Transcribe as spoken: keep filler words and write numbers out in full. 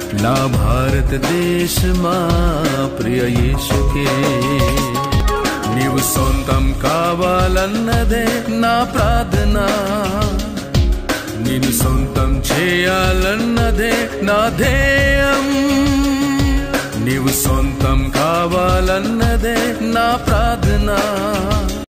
నా భారతదేశమా ప్రియ యేసుకే నీవు సొంతం కావాలన్నదే నా ప్రార్థన, నిన్ను సొంతం చేయాలన్నదే నా ధ్యేయం. నీవు సొంతం కావాలన్నదే నా ప్రార్థన,